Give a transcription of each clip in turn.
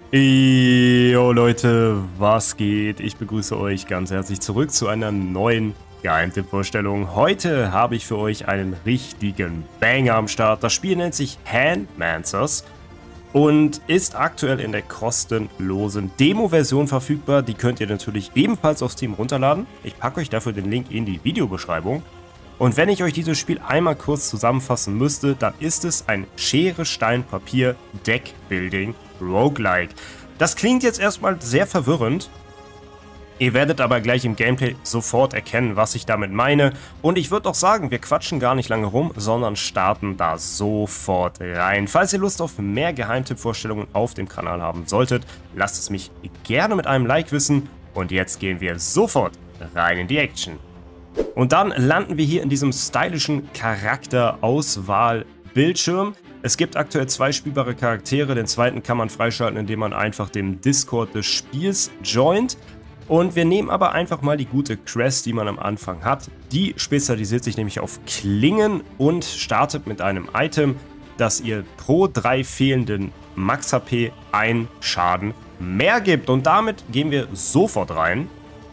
Jo Leute, was geht? Ich begrüße euch ganz herzlich zurück zu einer neuen Geheimtipp-Vorstellung. Heute habe ich für euch einen richtigen Banger am Start. Das Spiel nennt sich Handmancers und ist aktuell in der kostenlosen Demo-Version verfügbar. Die könnt ihr natürlich ebenfalls auf Steam runterladen. Ich packe euch dafür den Link in die Videobeschreibung. Und wenn ich euch dieses Spiel einmal kurz zusammenfassen müsste, dann ist es ein Schere, Stein, Papier, Deckbuilding, Roguelike. Das klingt jetzt erstmal sehr verwirrend. Ihr werdet aber gleich im Gameplay sofort erkennen, was ich damit meine. Und ich würde auch sagen, wir quatschen gar nicht lange rum, sondern starten da sofort rein. Falls ihr Lust auf mehr Geheimtipp-Vorstellungen auf dem Kanal haben solltet, lasst es mich gerne mit einem Like wissen. Und jetzt gehen wir sofort rein in die Action. Und dann landen wir hier in diesem stylischen Charakterauswahl-Bildschirm. Es gibt aktuell 2 spielbare Charaktere, den zweiten kann man freischalten, indem man einfach dem Discord des Spiels joint. Und wir nehmen aber einfach mal die gute Crest, die man am Anfang hat. Die spezialisiert sich nämlich auf Klingen und startet mit einem Item, das ihr pro 3 fehlenden Max-HP 1 Schaden mehr gibt. Und damit gehen wir sofort rein.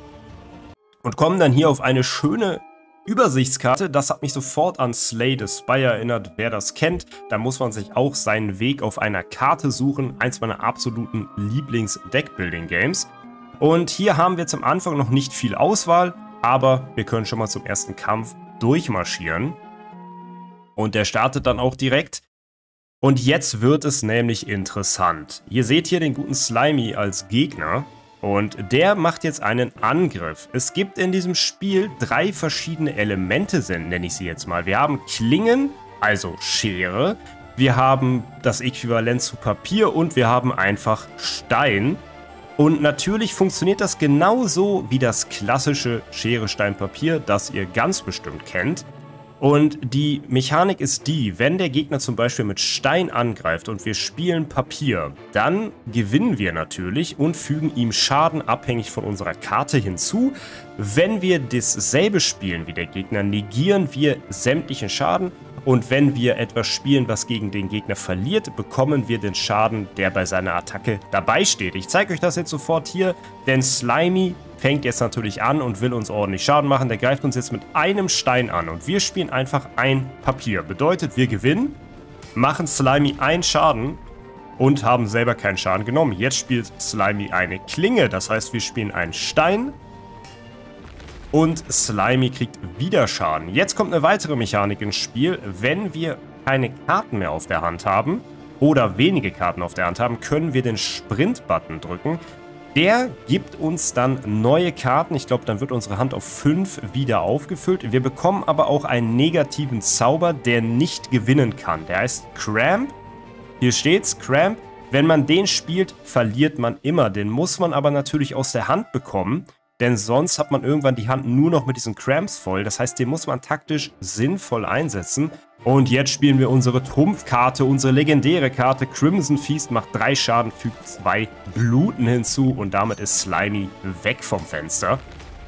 Und kommen dann hier auf eine schöne Übersichtskarte. Das hat mich sofort an Slay the Spire erinnert, wer das kennt. Da muss man sich auch seinen Weg auf einer Karte suchen. Eins meiner absoluten Lieblings-Deckbuilding-Games. Und hier haben wir zum Anfang noch nicht viel Auswahl, aber wir können schon mal zum ersten Kampf durchmarschieren. Und der startet dann auch direkt. Und jetzt wird es nämlich interessant. Ihr seht hier den guten Slimy als Gegner. Und der macht jetzt einen Angriff. Es gibt in diesem Spiel 3 verschiedene Elemente, nenne ich sie jetzt mal. Wir haben Klingen, also Schere. Wir haben das Äquivalent zu Papier und wir haben einfach Stein. Und natürlich funktioniert das genauso wie das klassische Schere, Stein, Papier, das ihr ganz bestimmt kennt. Und die Mechanik ist die, wenn der Gegner zum Beispiel mit Stein angreift und wir spielen Papier, dann gewinnen wir natürlich und fügen ihm Schaden abhängig von unserer Karte hinzu. Wenn wir dasselbe spielen wie der Gegner, negieren wir sämtlichen Schaden. Und wenn wir etwas spielen, was gegen den Gegner verliert, bekommen wir den Schaden, der bei seiner Attacke dabei steht. Ich zeige euch das jetzt sofort hier, denn Slimy fängt jetzt natürlich an und will uns ordentlich Schaden machen. Der greift uns jetzt mit einem Stein an und wir spielen einfach ein Papier. Bedeutet, wir gewinnen, machen Slimy einen Schaden und haben selber keinen Schaden genommen. Jetzt spielt Slimy eine Klinge, das heißt, wir spielen einen Stein. Und Slimy kriegt wieder Schaden. Jetzt kommt eine weitere Mechanik ins Spiel. Wenn wir keine Karten mehr auf der Hand haben oder wenige Karten auf der Hand haben, können wir den Sprint-Button drücken. Der gibt uns dann neue Karten. Ich glaube, dann wird unsere Hand auf 5 wieder aufgefüllt. Wir bekommen aber auch einen negativen Zauber, der nicht gewinnen kann. Der heißt Cramp. Hier steht's, Cramp. Wenn man den spielt, verliert man immer. Den muss man aber natürlich aus der Hand bekommen. Denn sonst hat man irgendwann die Hand nur noch mit diesen Cramps voll. Das heißt, den muss man taktisch sinnvoll einsetzen. Und jetzt spielen wir unsere Trumpfkarte, unsere legendäre Karte. Crimson Feast macht 3 Schaden, fügt 2 Bluten hinzu. Und damit ist Slimy weg vom Fenster.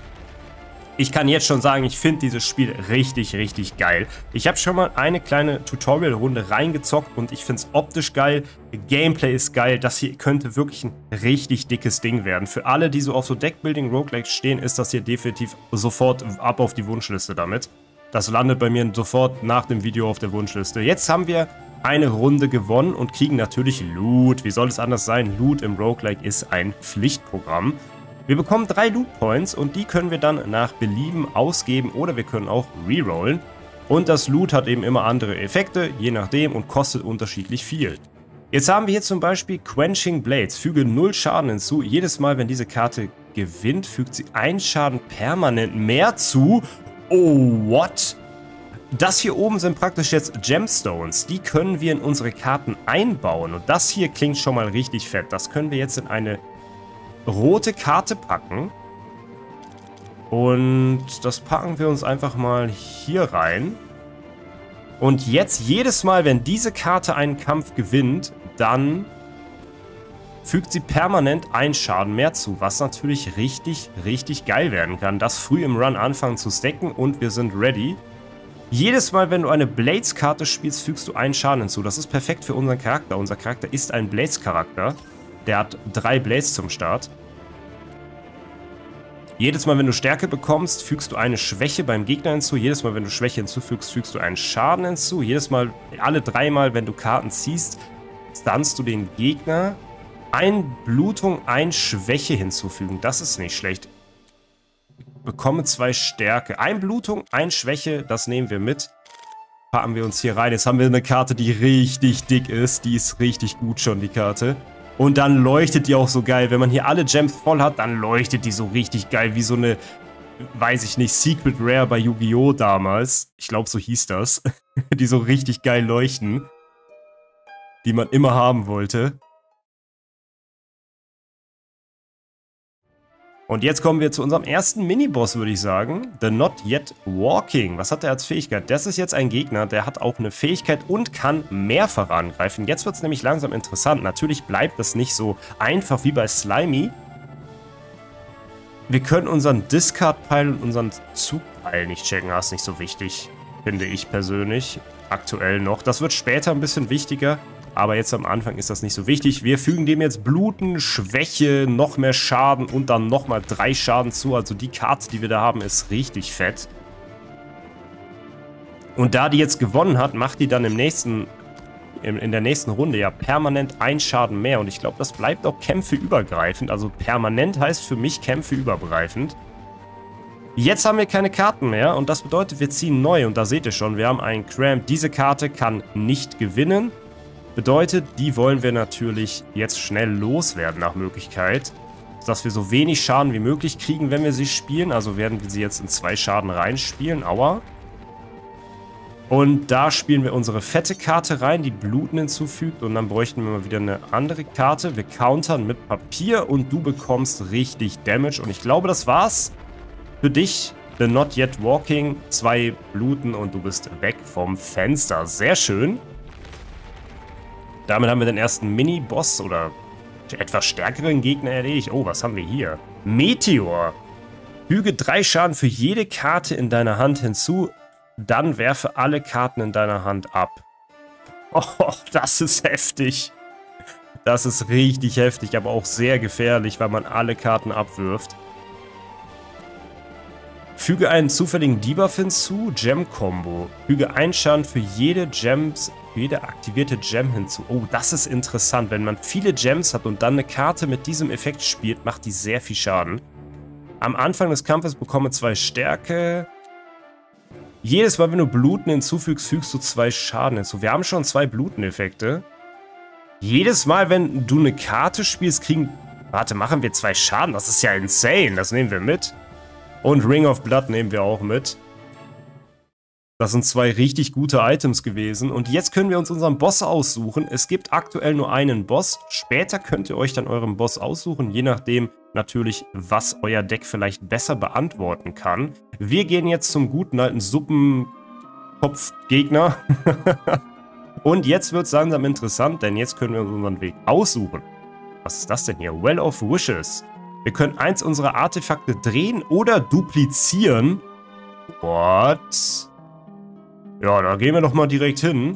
Ich kann jetzt schon sagen, ich finde dieses Spiel richtig, richtig geil. Ich habe schon mal eine kleine Tutorial-Runde reingezockt und ich finde es optisch geil. Gameplay ist geil. Das hier könnte wirklich ein richtig dickes Ding werden. Für alle, die so auf so Deckbuilding Roguelikes stehen, ist das hier definitiv sofort ab auf die Wunschliste damit. Das landet bei mir sofort nach dem Video auf der Wunschliste. Jetzt haben wir eine Runde gewonnen und kriegen natürlich Loot. Wie soll es anders sein? Loot im Roguelike ist ein Pflichtprogramm. Wir bekommen 3 Loot Points und die können wir dann nach Belieben ausgeben oder wir können auch rerollen. Und das Loot hat eben immer andere Effekte, je nachdem, und kostet unterschiedlich viel. Jetzt haben wir hier zum Beispiel Quenching Blades, füge 0 Schaden hinzu. Jedes Mal, wenn diese Karte gewinnt, fügt sie 1 Schaden permanent mehr zu. Oh, what? Das hier oben sind praktisch jetzt Gemstones. Die können wir in unsere Karten einbauen. Und das hier klingt schon mal richtig fett. Das können wir jetzt in eine rote Karte packen. Und das packen wir uns einfach mal hier rein. Und jetzt jedes Mal, wenn diese Karte einen Kampf gewinnt, dann fügt sie permanent 1 Schaden mehr zu, was natürlich richtig, richtig geil werden kann. Das früh im Run anfangen zu stacken und wir sind ready. Jedes Mal, wenn du eine Blades-Karte spielst, fügst du 1 Schaden hinzu. Das ist perfekt für unseren Charakter. Unser Charakter ist ein Blades-Charakter. Der hat 3 Blades zum Start. Jedes Mal, wenn du Stärke bekommst, fügst du eine Schwäche beim Gegner hinzu. Jedes Mal, wenn du Schwäche hinzufügst, fügst du einen Schaden hinzu. Jedes Mal, alle 3 Mal, wenn du Karten ziehst, stunnst du den Gegner. 1 Blutung, 1 Schwäche hinzufügen. Das ist nicht schlecht. Bekomme 2 Stärke. 1 Blutung, 1 Schwäche, das nehmen wir mit. Packen wir uns hier rein. Jetzt haben wir eine Karte, die richtig dick ist. Die ist richtig gut schon, die Karte. Und dann leuchtet die auch so geil. Wenn man hier alle Gems voll hat, dann leuchtet die so richtig geil. Wie so eine, weiß ich nicht, Secret Rare bei Yu-Gi-Oh! Damals. Ich glaube, so hieß das. Die so richtig geil leuchten. Die man immer haben wollte. Und jetzt kommen wir zu unserem ersten Miniboss, würde ich sagen. The Not Yet Walking. Was hat er als Fähigkeit? Das ist jetzt ein Gegner, der hat auch eine Fähigkeit und kann mehrfach angreifen. Jetzt wird es nämlich langsam interessant. Natürlich bleibt das nicht so einfach wie bei Slimy. Wir können unseren Discard-Pile und unseren Zug-Pile nicht checken. Das ist nicht so wichtig, finde ich persönlich. Aktuell noch. Das wird später ein bisschen wichtiger. Aber jetzt am Anfang ist das nicht so wichtig. Wir fügen dem jetzt Bluten, Schwäche, noch mehr Schaden und dann nochmal 3 Schaden zu. Also die Karte, die wir da haben, ist richtig fett. Und da die jetzt gewonnen hat, macht die dann in der nächsten Runde ja permanent 1 Schaden mehr. Und ich glaube, das bleibt auch kämpfeübergreifend. Also permanent heißt für mich kämpfeübergreifend. Jetzt haben wir keine Karten mehr und das bedeutet, wir ziehen neu. Und da seht ihr schon, wir haben einen Cramp. Diese Karte kann nicht gewinnen. Bedeutet, die wollen wir natürlich jetzt schnell loswerden nach Möglichkeit, dass wir so wenig Schaden wie möglich kriegen, wenn wir sie spielen. Also werden wir sie jetzt in 2 Schaden reinspielen. Aua. Und da spielen wir unsere fette Karte rein, die Bluten hinzufügt. Und dann bräuchten wir mal wieder eine andere Karte. Wir countern mit Papier und du bekommst richtig Damage. Und ich glaube, das war's für dich. The Not Yet Walking, 2 Bluten und du bist weg vom Fenster. Sehr schön. Damit haben wir den ersten Mini-Boss oder etwas stärkeren Gegner erledigt. Oh, was haben wir hier? Meteor. Füge 3 Schaden für jede Karte in deiner Hand hinzu. Dann werfe alle Karten in deiner Hand ab. Oh, das ist heftig. Das ist richtig heftig, aber auch sehr gefährlich, weil man alle Karten abwirft. Füge einen zufälligen Debuff hinzu. Gem-Kombo. Füge 1 Schaden für jede aktivierte Gem hinzu. Oh, das ist interessant. Wenn man viele Gems hat und dann eine Karte mit diesem Effekt spielt, macht die sehr viel Schaden. Am Anfang des Kampfes bekomme 2 Stärke. Jedes Mal, wenn du Bluten hinzufügst, fügst du 2 Schaden hinzu. Wir haben schon 2 Bluten-Effekte. Jedes Mal, wenn du eine Karte spielst, machen wir 2 Schaden. Das ist ja insane. Das nehmen wir mit. Und Ring of Blood nehmen wir auch mit. Das sind 2 richtig gute Items gewesen. Und jetzt können wir uns unseren Boss aussuchen. Es gibt aktuell nur einen Boss. Später könnt ihr euch dann euren Boss aussuchen, je nachdem natürlich, was euer Deck vielleicht besser beantworten kann. Wir gehen jetzt zum guten alten Suppenkopf-Gegner. Und jetzt wird es langsam interessant, denn jetzt können wir uns unseren Weg aussuchen. Was ist das denn hier? Well of Wishes. Wir können eins unserer Artefakte drehen oder duplizieren. What? Ja, da gehen wir doch mal direkt hin.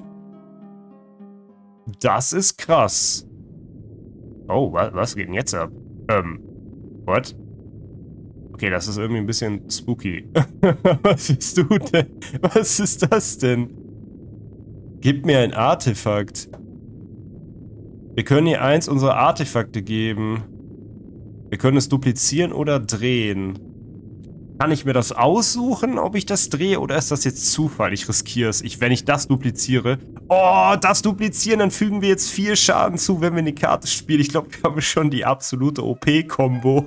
Das ist krass. Oh, was geht denn jetzt ab? What? Okay, das ist irgendwie ein bisschen spooky. Was bist du denn? Was ist das denn? Gib mir ein Artefakt. Wir können hier eins unserer Artefakte geben. Wir können es duplizieren oder drehen. Kann ich mir das aussuchen, ob ich das drehe, oder ist das jetzt Zufall? Ich riskiere es. Wenn ich das dupliziere... Oh, das duplizieren, dann fügen wir jetzt 4 Schaden zu, wenn wir eine Karte spielen. Ich glaube, wir haben schon die absolute OP-Kombo.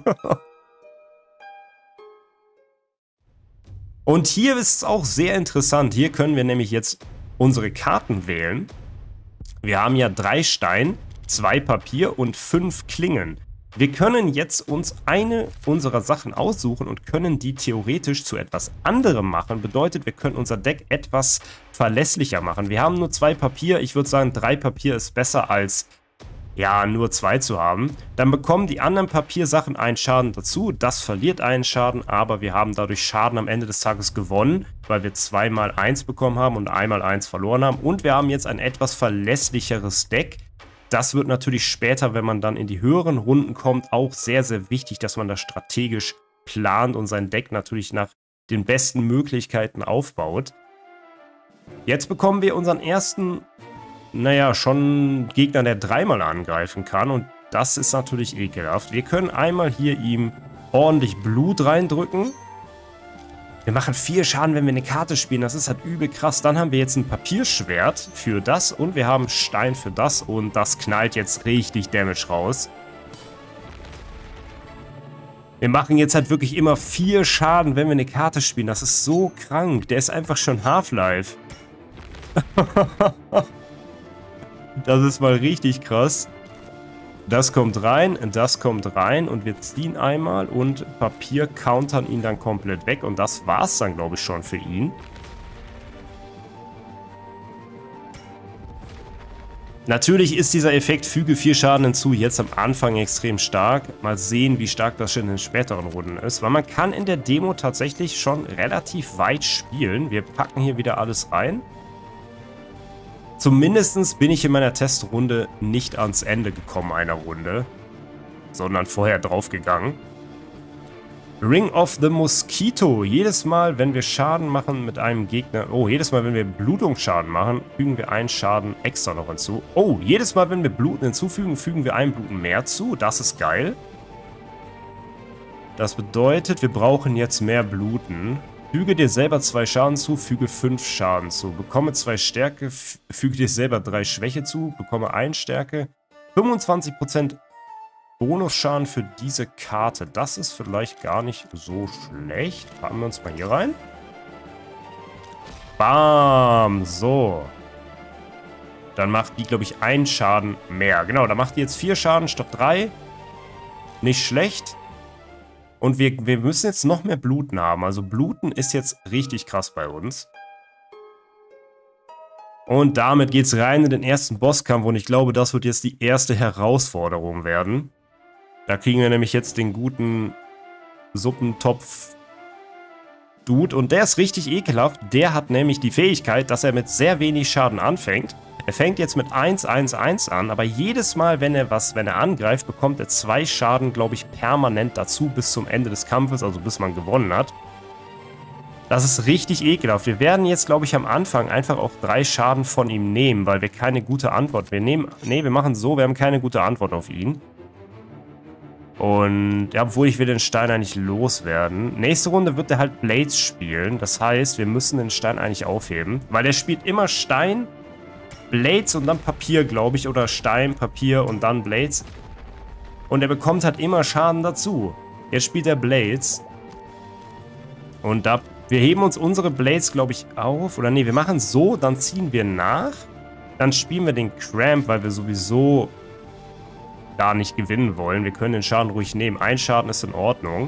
Und hier ist es auch sehr interessant. Hier können wir nämlich jetzt unsere Karten wählen. Wir haben ja 3 Stein, 2 Papier und 5 Klingen. Wir können jetzt uns eine unserer Sachen aussuchen und können die theoretisch zu etwas anderem machen. Bedeutet, wir können unser Deck etwas verlässlicher machen. Wir haben nur 2 Papier. Ich würde sagen, 3 Papier ist besser als, ja, nur 2 zu haben. Dann bekommen die anderen Papiersachen einen Schaden dazu. Das verliert einen Schaden, aber wir haben dadurch Schaden am Ende des Tages gewonnen, weil wir 2 mal 1 bekommen haben und einmal 1 verloren haben. Und wir haben jetzt ein etwas verlässlicheres Deck. Das wird natürlich später, wenn man dann in die höheren Runden kommt, auch sehr, sehr wichtig, dass man das strategisch plant und sein Deck natürlich nach den besten Möglichkeiten aufbaut. Jetzt bekommen wir unseren ersten, naja, schon Gegner, der dreimal angreifen kann. Und das ist natürlich ekelhaft. Wir können einmal hier ihm ordentlich Blut reindrücken. Wir machen 4 Schaden, wenn wir eine Karte spielen. Das ist halt übel krass. Dann haben wir jetzt ein Papierschwert für das und wir haben Stein für das. Und das knallt jetzt richtig Damage raus. Wir machen jetzt halt wirklich immer 4 Schaden, wenn wir eine Karte spielen. Das ist so krank. Der ist einfach schon Half-Life. Das ist mal richtig krass. Das kommt rein und wir ziehen einmal und Papier countern ihn dann komplett weg. Und das war's dann, glaube ich, schon für ihn. Natürlich ist dieser Effekt füge 4 Schaden hinzu jetzt am Anfang extrem stark. Mal sehen, wie stark das schon in den späteren Runden ist. Weil man kann in der Demo tatsächlich schon relativ weit spielen. Wir packen hier wieder alles rein. Zumindest bin ich in meiner Testrunde nicht ans Ende gekommen einer Runde, sondern vorher draufgegangen. Ring of the Mosquito. Jedes Mal, wenn wir Schaden machen mit einem Gegner... Oh, jedes Mal, wenn wir Blutungsschaden machen, fügen wir einen Schaden extra noch hinzu. Oh, jedes Mal, wenn wir Bluten hinzufügen, fügen wir einen Bluten mehr zu. Das ist geil. Das bedeutet, wir brauchen jetzt mehr Bluten. Füge dir selber 2 Schaden zu, füge 5 Schaden zu. Bekomme 2 Stärke, füge dir selber 3 Schwäche zu, bekomme 1 Stärke. 25% Bonusschaden für diese Karte. Das ist vielleicht gar nicht so schlecht. Packen wir uns mal hier rein. Bam, so. Dann macht die, glaube ich, 1 Schaden mehr. Genau, da macht die jetzt 4 Schaden statt 3. Nicht schlecht. Und wir müssen jetzt noch mehr Bluten haben. Also Bluten ist jetzt richtig krass bei uns. Und damit geht es rein in den ersten Bosskampf. Und ich glaube, das wird jetzt die erste Herausforderung werden. Da kriegen wir nämlich jetzt den guten Suppentopf-Dude. Und der ist richtig ekelhaft. Der hat nämlich die Fähigkeit, dass er mit sehr wenig Schaden anfängt. Er fängt jetzt mit 1, 1, 1 an, aber jedes Mal, wenn er angreift, bekommt er 2 Schaden, glaube ich, permanent dazu bis zum Ende des Kampfes, also bis man gewonnen hat. Das ist richtig ekelhaft. Wir werden jetzt, glaube ich, am Anfang einfach auch 3 Schaden von ihm nehmen, weil wir keine gute Antwort... wir machen so, wir haben keine gute Antwort auf ihn. Und, ja, obwohl ich will den Stein eigentlich loswerden. Nächste Runde wird er halt Blades spielen, das heißt, wir müssen den Stein eigentlich aufheben, weil er spielt immer Stein... Blades und dann Papier, glaube ich. Oder Stein, Papier und dann Blades. Und er bekommt halt immer Schaden dazu. Jetzt spielt er Blades. Und wir heben uns unsere Blades, glaube ich, auf. Oder nee, wir machen so, dann ziehen wir nach. Dann spielen wir den Cramp, weil wir sowieso da nicht gewinnen wollen. Wir können den Schaden ruhig nehmen. 1 Schaden ist in Ordnung.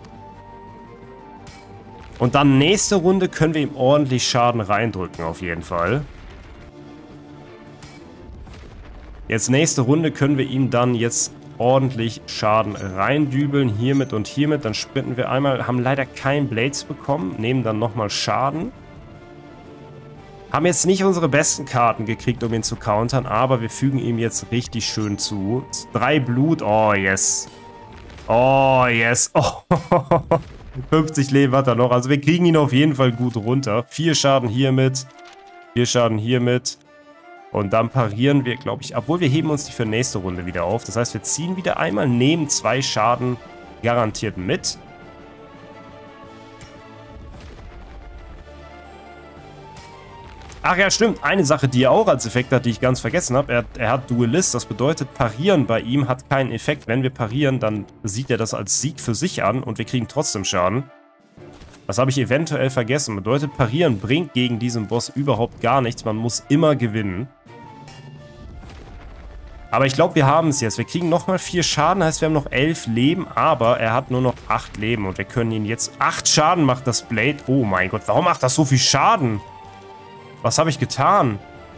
Und dann nächste Runde können wir ihm ordentlich Schaden reindrücken, auf jeden Fall. Jetzt nächste Runde können wir ihm dann jetzt ordentlich Schaden reindübeln, hiermit und hiermit. Dann sprinten wir einmal, haben leider kein Blades bekommen, nehmen dann nochmal Schaden. Haben jetzt nicht unsere besten Karten gekriegt, um ihn zu countern, aber wir fügen ihm jetzt richtig schön zu. 3 Blut, oh yes. Oh yes, oh. 50 Leben hat er noch, also wir kriegen ihn auf jeden Fall gut runter. 4 Schaden hiermit, 4 Schaden hiermit. Und dann parieren wir, glaube ich, obwohl wir heben uns die für nächste Runde wieder auf. Das heißt, wir ziehen wieder einmal, nehmen 2 Schaden garantiert mit. Ach ja, stimmt. Eine Sache, die er auch als Effekt hat, die ich ganz vergessen habe. Er hat Duelist. Das bedeutet, parieren bei ihm hat keinen Effekt. Wenn wir parieren, dann sieht er das als Sieg für sich an und wir kriegen trotzdem Schaden. Das habe ich eventuell vergessen. Bedeutet, parieren bringt gegen diesen Boss überhaupt gar nichts. Man muss immer gewinnen. Aber ich glaube, wir haben es jetzt. Wir kriegen nochmal 4 Schaden, heißt, wir haben noch 11 Leben, aber er hat nur noch 8 Leben und wir können ihn jetzt... 8 Schaden macht das Blade. Oh mein Gott, warum macht das so viel Schaden? Was habe ich getan?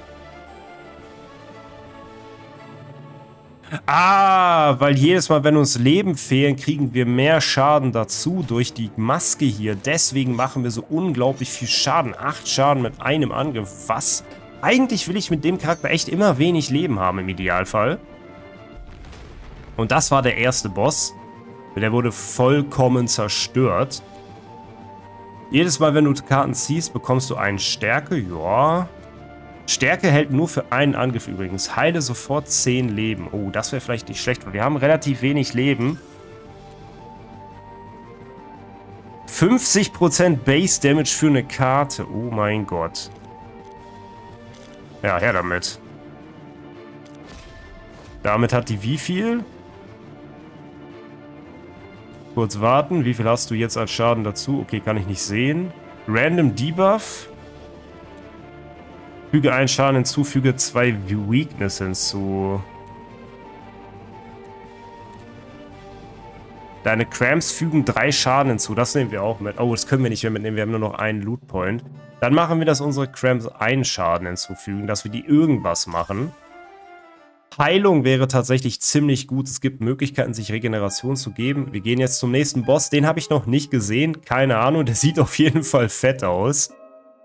Ah, weil jedes Mal, wenn uns Leben fehlen, kriegen wir mehr Schaden dazu durch die Maske hier. Deswegen machen wir so unglaublich viel Schaden. 8 Schaden mit einem Angriff. Was Eigentlich will ich mit dem Charakter echt immer wenig Leben haben im Idealfall. Und das war der erste Boss. Der wurde vollkommen zerstört. Jedes Mal, wenn du Karten ziehst, bekommst du einen Stärke. Ja. Stärke hält nur für einen Angriff übrigens. Heile sofort 10 Leben. Oh, das wäre vielleicht nicht schlecht, weil wir haben relativ wenig Leben. 50% Base Damage für eine Karte. Oh mein Gott. Ja, her damit. Damit hat die wie viel? Kurz warten. Wie viel hast du jetzt als Schaden dazu? Okay, kann ich nicht sehen. Random Debuff. Füge einen Schaden hinzu, füge 2 Weakness hinzu. Deine Cramps fügen 3 Schaden hinzu. Das nehmen wir auch mit. Oh, das können wir nicht mehr mitnehmen. Wir haben nur noch einen Loot Point. Dann machen wir, dass unsere Cramps einen Schaden hinzufügen, dass wir die irgendwas machen. Heilung wäre tatsächlich ziemlich gut. Es gibt Möglichkeiten, sich Regeneration zu geben. Wir gehen jetzt zum nächsten Boss. Den habe ich noch nicht gesehen. Keine Ahnung. Der sieht auf jeden Fall fett aus.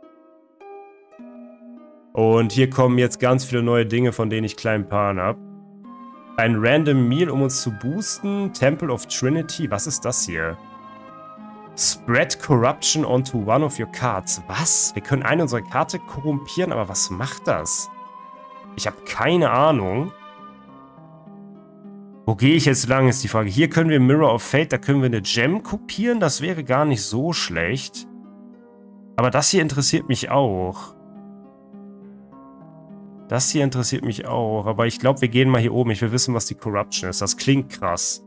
Und hier kommen jetzt ganz viele neue Dinge, von denen ich kleinen Plan habe. Ein Random Meal, um uns zu boosten. Temple of Trinity. Was ist das hier? Spread Corruption onto one of your cards. Was? Wir können eine unserer Karte korrumpieren, aber was macht das? Ich habe keine Ahnung. Wo gehe ich jetzt lang, ist die Frage. Hier können wir Mirror of Fate, da können wir eine Gem kopieren. Das wäre gar nicht so schlecht. Aber das hier interessiert mich auch. Das hier interessiert mich auch. Aber ich glaube, wir gehen mal hier oben. Ich will wissen, was die Corruption ist. Das klingt krass.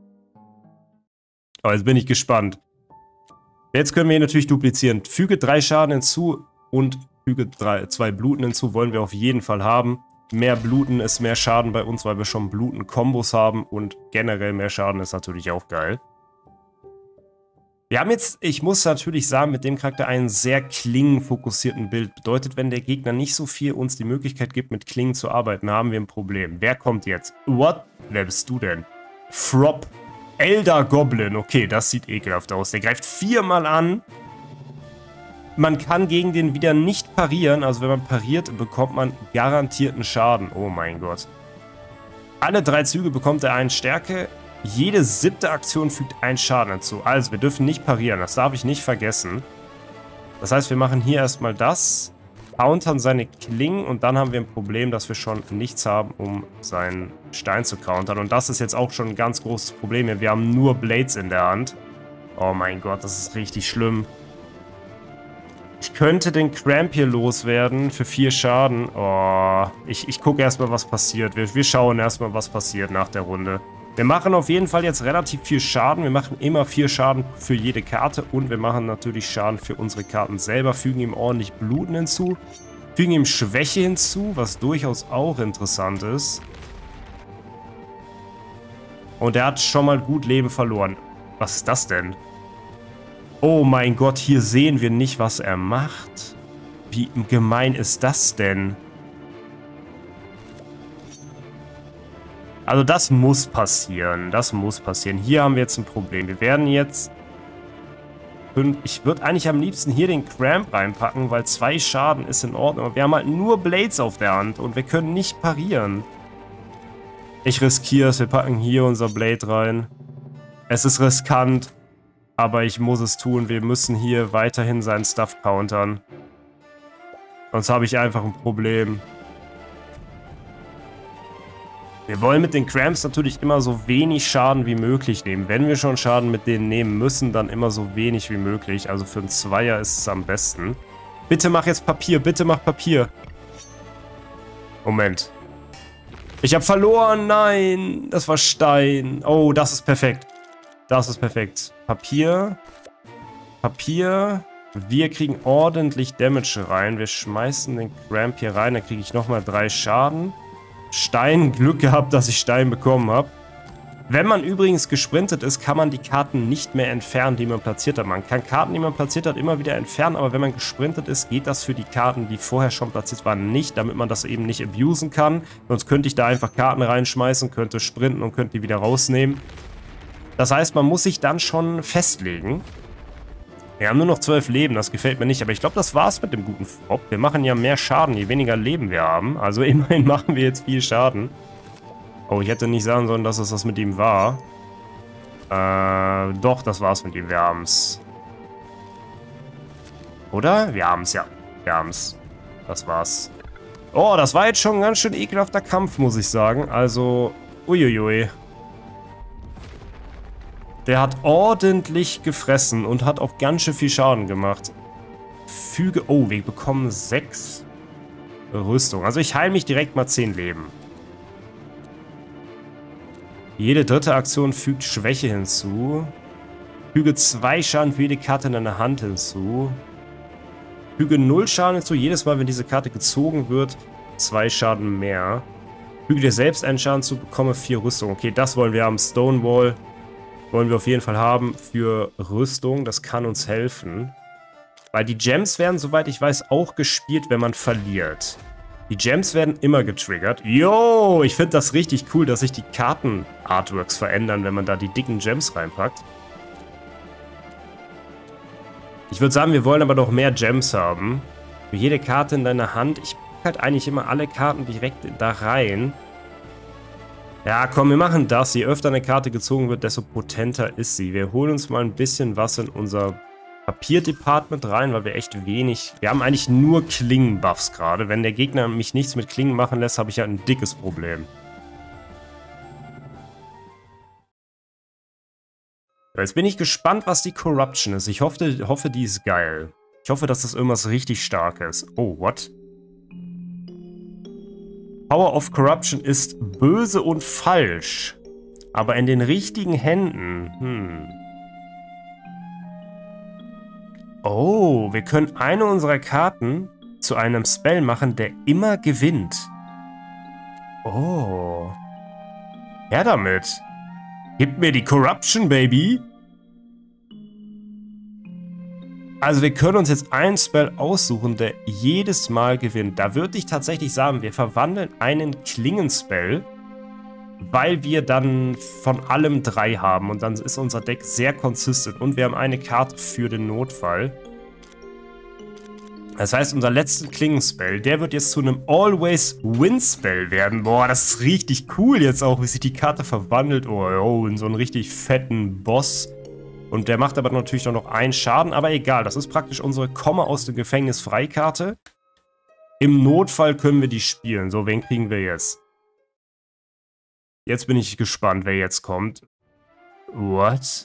Aber jetzt bin ich gespannt. Jetzt können wir hier natürlich duplizieren. Füge 3 Schaden hinzu und füge 2 Bluten hinzu. Wollen wir auf jeden Fall haben. Mehr Bluten ist mehr Schaden bei uns, weil wir schon Bluten-Kombos haben. Und generell mehr Schaden ist natürlich auch geil. Wir haben jetzt, ich muss natürlich sagen, mit dem Charakter einen sehr klingenfokussierten Bild. Bedeutet, wenn der Gegner nicht so viel uns die Möglichkeit gibt, mit Klingen zu arbeiten, haben wir ein Problem. Wer kommt jetzt? What? Wer bist du denn? Frop. Elder Goblin. Okay, das sieht ekelhaft aus. Der greift 4-mal an. Man kann gegen den wieder nicht parieren. Also wenn man pariert, bekommt man garantierten Schaden. Oh mein Gott. Alle 3 Züge bekommt er 1 Stärke. Jede 7. Aktion fügt 1 Schaden hinzu. Also wir dürfen nicht parieren. Das darf ich nicht vergessen. Das heißt, wir machen hier erstmal das. Countern seine Klingen. Und dann haben wir ein Problem, dass wir schon nichts haben, um seinen Stein zu countern. Und das ist jetzt auch schon ein ganz großes Problem hier. Wir haben nur Blades in der Hand. Oh mein Gott, das ist richtig schlimm. Ich könnte den Cramp hier loswerden für 4 Schaden. Oh, ich gucke erstmal, was passiert. Wir schauen erstmal, was passiert nach der Runde. Wir machen auf jeden Fall jetzt relativ viel Schaden. Wir machen immer 4 Schaden für jede Karte. Und wir machen natürlich Schaden für unsere Karten selber. Fügen ihm ordentlich Bluten hinzu. Fügen ihm Schwäche hinzu, was durchaus auch interessant ist. Und er hat schon mal gut Leben verloren. Was ist das denn? Oh mein Gott, hier sehen wir nicht, was er macht. Wie gemein ist das denn? Also das muss passieren. Das muss passieren. Hier haben wir jetzt ein Problem. Wir werden jetzt... Ich würde eigentlich am liebsten hier den Cramp reinpacken, weil 2 Schaden ist in Ordnung. Aber wir haben halt nur Blades auf der Hand und wir können nicht parieren. Ich riskiere es. Wir packen hier unser Blade rein. Es ist riskant. Aber ich muss es tun. Wir müssen hier weiterhin seinen Stuff countern. Sonst habe ich einfach ein Problem. Wir wollen mit den Cramps natürlich immer so wenig Schaden wie möglich nehmen. Wenn wir schon Schaden mit denen nehmen müssen, dann immer so wenig wie möglich. Also für einen Zweier ist es am besten. Bitte mach jetzt Papier. Bitte mach Papier. Moment. Ich habe verloren. Nein. Das war Stein. Oh, das ist perfekt. Das ist perfekt. Papier. Papier. Wir kriegen ordentlich Damage rein. Wir schmeißen den Cramp hier rein. Dann kriege ich nochmal 3 Schaden. Stein. Glück gehabt, dass ich Stein bekommen habe. Wenn man übrigens gesprintet ist, kann man die Karten nicht mehr entfernen, die man platziert hat. Man kann Karten, die man platziert hat, immer wieder entfernen. Aber wenn man gesprintet ist, geht das für die Karten, die vorher schon platziert waren, nicht. Damit man das eben nicht abusen kann. Sonst könnte ich da einfach Karten reinschmeißen, könnte sprinten und könnte die wieder rausnehmen. Das heißt, man muss sich dann schon festlegen. Wir haben nur noch 12 Leben, das gefällt mir nicht. Aber ich glaube, das war's mit dem guten Frog. Wir machen ja mehr Schaden, je weniger Leben wir haben. Also immerhin machen wir jetzt viel Schaden. Oh, ich hätte nicht sagen sollen, dass es das mit ihm war. Doch, das war's mit ihm. Wir haben's. Oder? Wir haben's, ja. Wir haben's. Das war's. Oh, das war jetzt schon ein ganz schön ekelhafter Kampf, muss ich sagen. Also, uiuiui. Der hat ordentlich gefressen und hat auch ganz schön viel Schaden gemacht. Füge... Oh, wir bekommen 6 Rüstung. Also ich heile mich direkt mal 10 Leben. Jede dritte Aktion fügt Schwäche hinzu. Füge 2 Schaden für jede Karte in deiner Hand hinzu. Füge 0 Schaden hinzu. Jedes Mal, wenn diese Karte gezogen wird, 2 Schaden mehr. Füge dir selbst einen Schaden zu, bekomme 4 Rüstung. Okay, das wollen wir haben. Stonewall wollen wir auf jeden Fall haben für Rüstung. Das kann uns helfen. Weil die Gems werden, soweit ich weiß, auch gespielt, wenn man verliert. Die Gems werden immer getriggert. Yo, ich finde das richtig cool, dass sich die Karten-Artworks verändern, wenn man da die dicken Gems reinpackt. Ich würde sagen, wir wollen aber noch mehr Gems haben. Für jede Karte in deiner Hand. Ich packe halt eigentlich immer alle Karten direkt da rein. Ja, komm, wir machen das. Je öfter eine Karte gezogen wird, desto potenter ist sie. Wir holen uns mal ein bisschen was in unser Papierdepartment rein, weil wir echt wenig... Wir haben eigentlich nur Klingen-Buffs gerade. Wenn der Gegner mich nichts mit Klingen machen lässt, habe ich halt ein dickes Problem. Jetzt bin ich gespannt, was die Corruption ist. Ich hoffe, die ist geil. Ich hoffe, dass das irgendwas richtig Starkes. Oh, what? Power of Corruption ist böse und falsch. Aber in den richtigen Händen. Oh, wir können eine unserer Karten zu einem Spell machen, der immer gewinnt. Oh. Her damit. Gib mir die Corruption, Baby. Also wir können uns jetzt einen Spell aussuchen, der jedes Mal gewinnt. Da würde ich tatsächlich sagen, wir verwandeln einen Klingenspell, weil wir dann von allem 3 haben. Und dann ist unser Deck sehr consistent. Und wir haben eine Karte für den Notfall. Das heißt, unser letzter Klingenspell, der wird jetzt zu einem Always-Win-Spell werden. Boah, das ist richtig cool jetzt auch, wie sich die Karte verwandelt. Oh, in so einen richtig fetten Boss. Und der macht aber natürlich noch einen Schaden, aber egal. Das ist praktisch unsere Komme aus dem Gefängnis Freikarte. Im Notfall können wir die spielen. So, wen kriegen wir jetzt? Jetzt bin ich gespannt, wer jetzt kommt. What?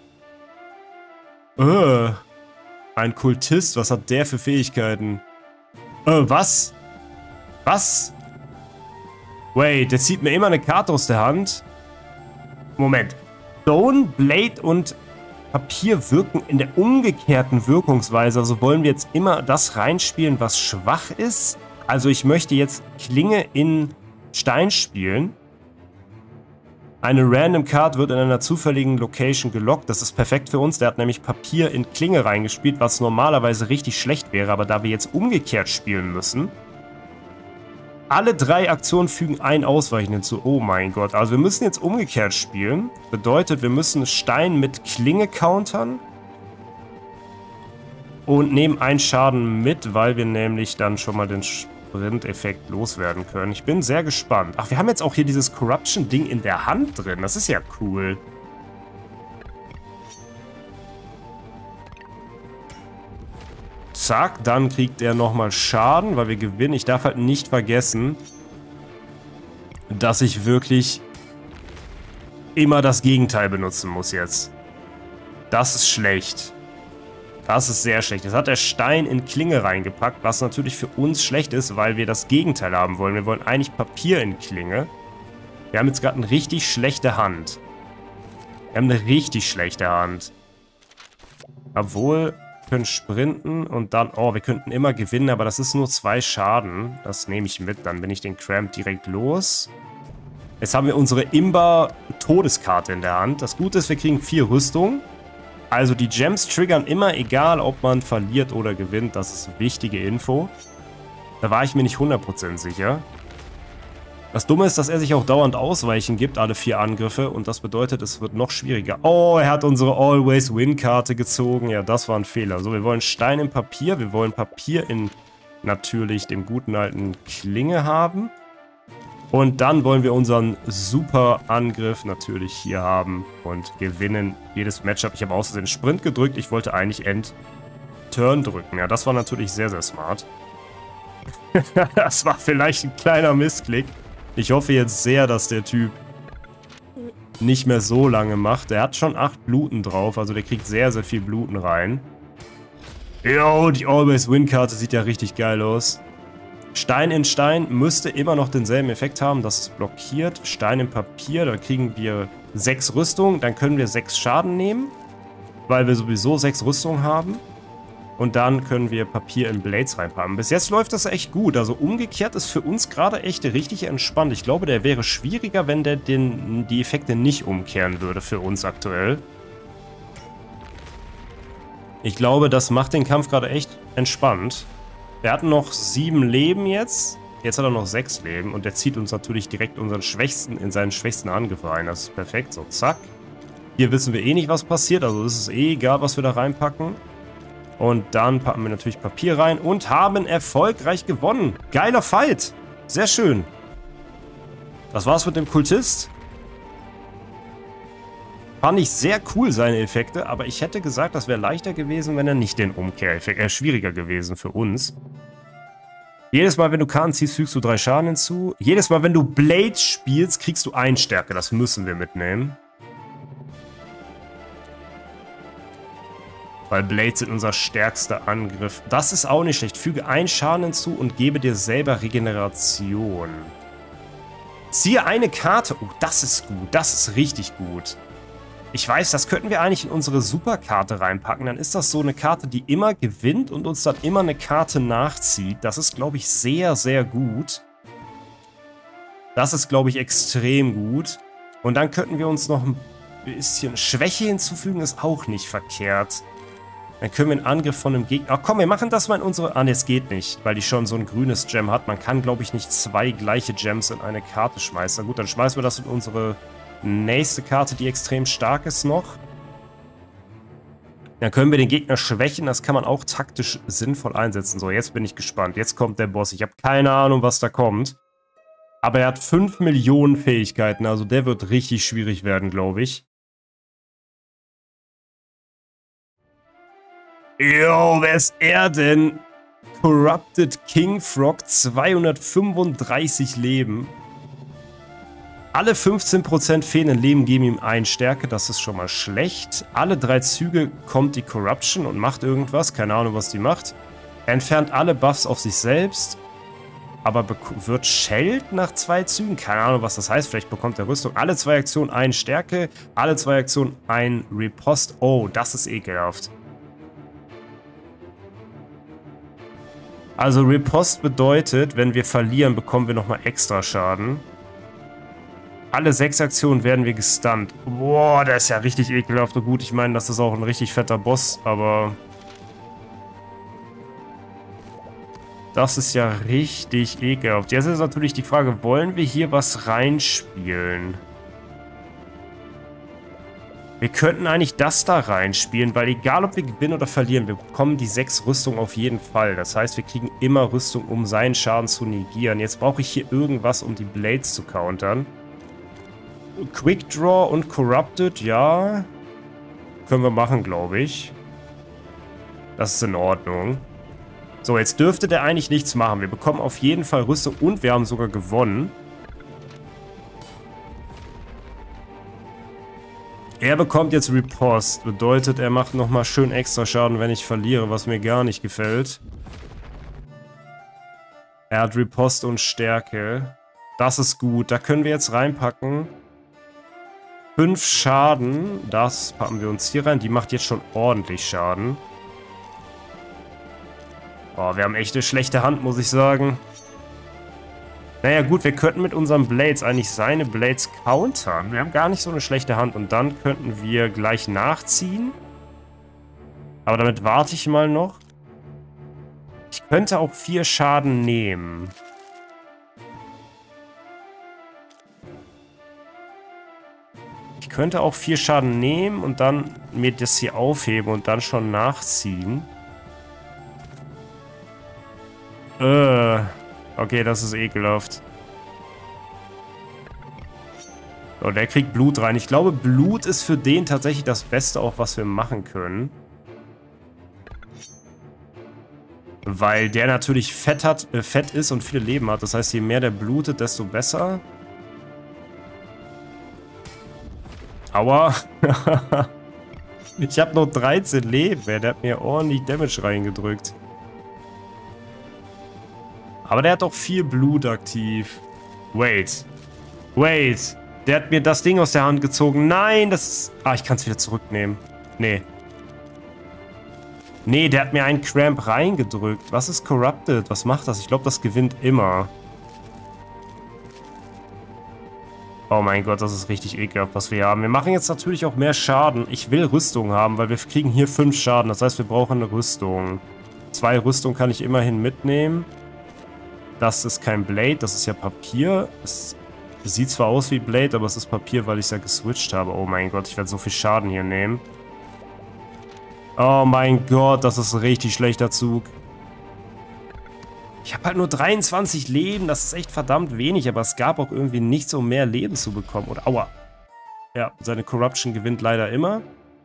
Ein Kultist, was hat der für Fähigkeiten? Was? Was? Wait, der zieht mir immer eine Karte aus der Hand. Moment. Stone, Blade und Papier wirken in der umgekehrten Wirkungsweise. Also wollen wir jetzt immer das reinspielen, was schwach ist. Also ich möchte jetzt Klinge in Stein spielen. Eine Random Card wird in einer zufälligen Location gelockt. Das ist perfekt für uns. Der hat nämlich Papier in Klinge reingespielt, was normalerweise richtig schlecht wäre. Aber da wir jetzt umgekehrt spielen müssen, alle 3 Aktionen fügen ein Ausweichen hinzu. Oh mein Gott. Also wir müssen jetzt umgekehrt spielen. Bedeutet, wir müssen Stein mit Klinge countern. Und nehmen einen Schaden mit, weil wir nämlich dann schon mal den Sprint-Effekt loswerden können. Ich bin sehr gespannt. Ach, wir haben jetzt auch hier dieses Corruption-Ding in der Hand drin. Das ist ja cool. Zack, dann kriegt er nochmal Schaden, weil wir gewinnen. Ich darf halt nicht vergessen, dass ich wirklich immer das Gegenteil benutzen muss jetzt. Das ist schlecht. Das ist sehr schlecht. Jetzt hat der Stein in Klinge reingepackt, was natürlich für uns schlecht ist, weil wir das Gegenteil haben wollen. Wir wollen eigentlich Papier in Klinge. Wir haben jetzt gerade eine richtig schlechte Hand. Wir haben eine richtig schlechte Hand. Obwohl... können sprinten und dann, oh, wir könnten immer gewinnen, aber das ist nur 2 Schaden. Das nehme ich mit, dann bin ich den Cramp direkt los. Jetzt haben wir unsere Imba-Todeskarte in der Hand. Das Gute ist, wir kriegen 4 Rüstung. Also die Gems triggern immer, egal ob man verliert oder gewinnt. Das ist wichtige Info. Da war ich mir nicht 100% sicher. Das Dumme ist, dass er sich auch dauernd Ausweichen gibt, alle 4 Angriffe. Und das bedeutet, es wird noch schwieriger. Oh, er hat unsere Always-Win-Karte gezogen. Ja, das war ein Fehler. So, wir wollen Stein in Papier. Wir wollen Papier in natürlich dem guten alten Klinge haben. Und dann wollen wir unseren super Angriff natürlich hier haben und gewinnen jedes Matchup. Ich habe außerdem den Sprint gedrückt. Ich wollte eigentlich End-Turn drücken. Ja, das war natürlich sehr, sehr smart. Das war vielleicht ein kleiner Missklick. Ich hoffe jetzt sehr, dass der Typ nicht mehr so lange macht. Der hat schon 8 Bluten drauf, also der kriegt sehr, sehr viel Bluten rein. Jo, die Always-Win-Karte sieht ja richtig geil aus. Stein in Stein müsste immer noch denselben Effekt haben, das ist blockiert. Stein in Papier, da kriegen wir 6 Rüstung, dann können wir 6 Schaden nehmen, weil wir sowieso 6 Rüstung haben. Und dann können wir Papier in Blades reinpacken. Bis jetzt läuft das echt gut. Also umgekehrt ist für uns gerade echt richtig entspannt. Ich glaube, der wäre schwieriger, wenn der die Effekte nicht umkehren würde für uns aktuell. Ich glaube, das macht den Kampf gerade echt entspannt. Er hat noch 7 Leben jetzt. Jetzt hat er noch 6 Leben. Und der zieht uns natürlich direkt in seinen schwächsten Angriff rein. Das ist perfekt. So, zack. Hier wissen wir eh nicht, was passiert. Also es ist eh egal, was wir da reinpacken. Und dann packen wir natürlich Papier rein und haben erfolgreich gewonnen. Geiler Fight. Sehr schön. Das war's mit dem Kultist. Fand ich sehr cool, seine Effekte, aber ich hätte gesagt, das wäre leichter gewesen, wenn er nicht den Umkehreffekt, schwieriger gewesen für uns. Jedes Mal, wenn du Karten ziehst, fügst du 3 Schaden hinzu. Jedes Mal, wenn du Blades spielst, kriegst du 1 Stärke. Das müssen wir mitnehmen. Weil Blades sind unser stärkster Angriff. Das ist auch nicht schlecht. Füge 1 Schaden hinzu und gebe dir selber Regeneration. Ziehe eine Karte. Oh, das ist gut. Das ist richtig gut. Ich weiß, das könnten wir eigentlich in unsere Superkarte reinpacken. Dann ist das so eine Karte, die immer gewinnt und uns dann immer eine Karte nachzieht. Das ist, glaube ich, sehr, sehr gut. Das ist, glaube ich, extrem gut. Und dann könnten wir uns noch ein bisschen Schwäche hinzufügen. Ist auch nicht verkehrt. Dann können wir einen Angriff von einem Gegner... Ach komm, wir machen das mal in unsere... Ah, ne, es geht nicht, weil die schon so ein grünes Gem hat. Man kann, glaube ich, nicht 2 gleiche Gems in eine Karte schmeißen. Na gut, dann schmeißen wir das in unsere nächste Karte, die extrem stark ist noch. Dann können wir den Gegner schwächen. Das kann man auch taktisch sinnvoll einsetzen. So, jetzt bin ich gespannt. Jetzt kommt der Boss. Ich habe keine Ahnung, was da kommt. Aber er hat 5 Millionen Fähigkeiten. Also der wird richtig schwierig werden, glaube ich. Jo, wer ist er denn? Corrupted King Frog, 235 Leben. Alle 15% fehlenden Leben geben ihm 1 Stärke, das ist schon mal schlecht. Alle 3 Züge kommt die Corruption und macht irgendwas, keine Ahnung, was die macht. Er entfernt alle Buffs auf sich selbst, aber wird Shelled nach 2 Zügen? Keine Ahnung, was das heißt, vielleicht bekommt er Rüstung. Alle 2 Aktionen 1 Stärke, alle 2 Aktionen 1 Riposte. Oh, das ist ekelhaft. Also Riposte bedeutet, wenn wir verlieren, bekommen wir nochmal extra Schaden. Alle 6 Aktionen werden wir gestunt. Boah, der ist ja richtig ekelhaft. Und gut, ich meine, das ist auch ein richtig fetter Boss, aber... Das ist ja richtig ekelhaft. Jetzt ist natürlich die Frage, wollen wir hier was reinspielen? Wir könnten eigentlich das da reinspielen, weil egal ob wir gewinnen oder verlieren, wir bekommen die 6 Rüstung auf jeden Fall. Das heißt, wir kriegen immer Rüstung, um seinen Schaden zu negieren. Jetzt brauche ich hier irgendwas, um die Blades zu countern. Quick Draw und Corrupted, ja. Können wir machen, glaube ich. Das ist in Ordnung. So, jetzt dürfte der eigentlich nichts machen. Wir bekommen auf jeden Fall Rüstung und wir haben sogar gewonnen. Er bekommt jetzt Riposte. Bedeutet, er macht nochmal schön extra Schaden, wenn ich verliere, was mir gar nicht gefällt. Er hat Riposte und Stärke. Das ist gut. Da können wir jetzt reinpacken. 5 Schaden. Das packen wir uns hier rein. Die macht jetzt schon ordentlich Schaden. Oh, wir haben echt eine schlechte Hand, muss ich sagen. Naja gut, wir könnten mit unseren Blades eigentlich seine Blades countern. Wir haben gar nicht so eine schlechte Hand. Und dann könnten wir gleich nachziehen. Aber damit warte ich mal noch. Ich könnte auch 4 Schaden nehmen. könnte auch 4 Schaden nehmen und dann mir das hier aufheben und dann schon nachziehen. Okay, das ist ekelhaft. So, der kriegt Blut rein. Ich glaube, Blut ist für den tatsächlich das Beste auch, was wir machen können. Weil der natürlich fett ist und viele Leben hat. Das heißt, je mehr der blutet, desto besser. Aua. Ich habe noch 13 Leben. Der hat mir ordentlich Damage reingedrückt. Aber der hat doch viel Blut aktiv. Wait. Wait. Der hat mir das Ding aus der Hand gezogen. Nein, das ist... Ah, ich kann es wieder zurücknehmen. Nee. Nee, der hat mir einen Cramp reingedrückt. Was ist Corrupted? Was macht das? Ich glaube, das gewinnt immer. Oh mein Gott, das ist richtig ekelhaft, was wir hier haben. Wir machen jetzt natürlich auch mehr Schaden. Ich will Rüstung haben, weil wir kriegen hier 5 Schaden. Das heißt, wir brauchen eine Rüstung. 2 Rüstung kann ich immerhin mitnehmen. Das ist kein Blade, das ist ja Papier. Es sieht zwar aus wie Blade, aber es ist Papier, weil ich es ja geswitcht habe. Oh mein Gott, ich werde so viel Schaden hier nehmen. Oh mein Gott, das ist ein richtig schlechter Zug. Ich habe halt nur 23 Leben, das ist echt verdammt wenig, aber es gab auch irgendwie nichts, um mehr Leben zu bekommen. Und aua. Ja, seine Corruption gewinnt leider immer.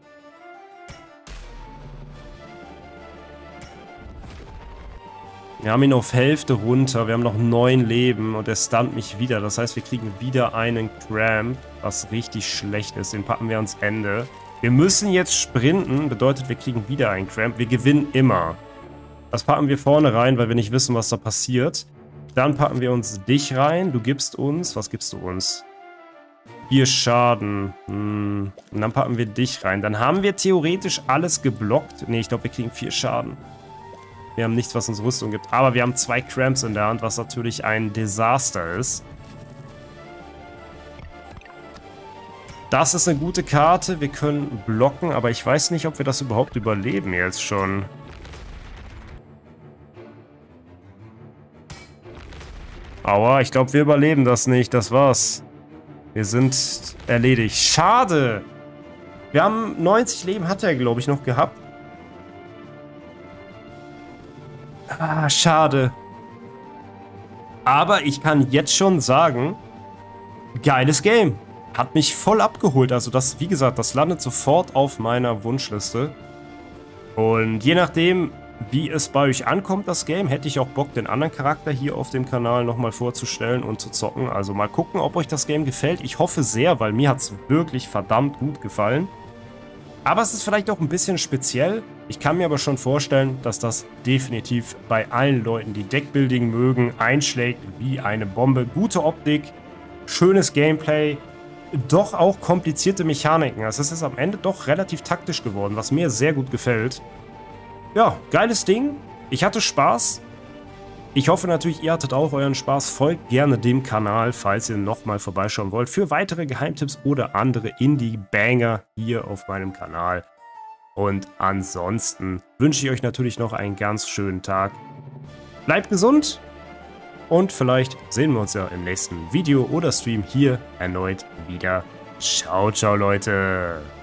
Wir haben ihn auf Hälfte runter, wir haben noch 9 Leben und er stunt mich wieder. Das heißt, wir kriegen wieder einen Cramp, was richtig schlecht ist. Den packen wir ans Ende. Wir müssen jetzt sprinten, bedeutet, wir kriegen wieder einen Cramp. Wir gewinnen immer. Das packen wir vorne rein, weil wir nicht wissen, was da passiert. Dann packen wir uns dich rein. Du gibst uns, was gibst du uns? 4 Schaden. Und dann packen wir dich rein. Dann haben wir theoretisch alles geblockt. Ne, ich glaube, wir kriegen 4 Schaden. Wir haben nichts, was uns Rüstung gibt. Aber wir haben 2 Cramps in der Hand, was natürlich ein Desaster ist. Das ist eine gute Karte. Wir können blocken, aber ich weiß nicht, ob wir das überhaupt überleben jetzt schon. Aua, ich glaube, wir überleben das nicht. Das war's. Wir sind erledigt. Schade! Wir haben 90 Leben, hat er, glaube ich, noch gehabt. Ah, schade. Aber ich kann jetzt schon sagen, geiles Game. Hat mich voll abgeholt. Also das, wie gesagt, das landet sofort auf meiner Wunschliste. Und je nachdem, wie es bei euch ankommt, das Game, hätte ich auch Bock, den anderen Charakter hier auf dem Kanal nochmal vorzustellen und zu zocken. Also mal gucken, ob euch das Game gefällt. Ich hoffe sehr, weil mir hat es wirklich verdammt gut gefallen. Aber es ist vielleicht auch ein bisschen speziell. Ich kann mir aber schon vorstellen, dass das definitiv bei allen Leuten, die Deckbuilding mögen, einschlägt wie eine Bombe. Gute Optik, schönes Gameplay, doch auch komplizierte Mechaniken. Also es ist am Ende doch relativ taktisch geworden, was mir sehr gut gefällt. Ja, geiles Ding. Ich hatte Spaß. Ich hoffe natürlich, ihr hattet auch euren Spaß. Folgt gerne dem Kanal, falls ihr nochmal vorbeischauen wollt, für weitere Geheimtipps oder andere Indie-Banger hier auf meinem Kanal. Und ansonsten wünsche ich euch natürlich noch einen ganz schönen Tag. Bleibt gesund und vielleicht sehen wir uns ja im nächsten Video oder Stream hier erneut wieder. Ciao, ciao, Leute.